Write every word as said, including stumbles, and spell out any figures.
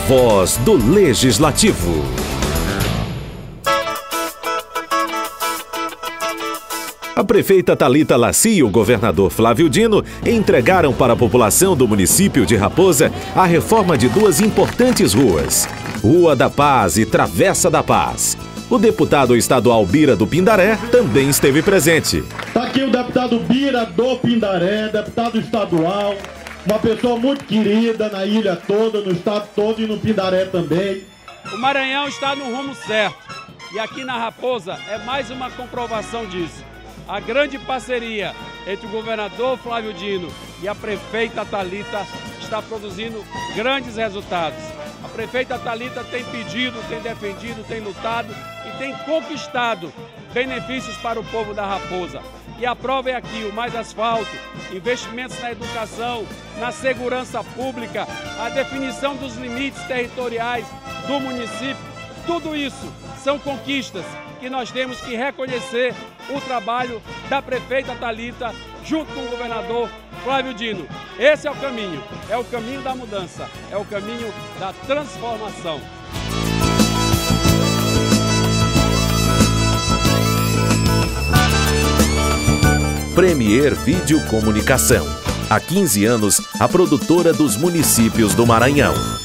voz do Legislativo. A prefeita Thalita Lacy e o governador Flávio Dino entregaram para a população do município de Raposa a reforma de duas importantes ruas, Rua da Paz e Travessa da Paz. O deputado estadual Bira do Pindaré também esteve presente. Está aqui o deputado Bira do Pindaré, deputado estadual, uma pessoa muito querida na ilha toda, no estado todo e no Pindaré também. O Maranhão está no rumo certo e aqui na Raposa é mais uma comprovação disso. A grande parceria entre o governador Flávio Dino e a prefeita Thalita está produzindo grandes resultados. A prefeita Thalita tem pedido, tem defendido, tem lutado e tem conquistado benefícios para o povo da Raposa. E a prova é aqui, o mais asfalto, investimentos na educação, na segurança pública, a definição dos limites territoriais do município. Tudo isso são conquistas que nós temos que reconhecer o trabalho da prefeita Thalita junto com o governador Flávio Dino. Esse é o caminho, é o caminho da mudança, é o caminho da transformação. Premier Vídeo Comunicação. Há quinze anos, a produtora dos municípios do Maranhão.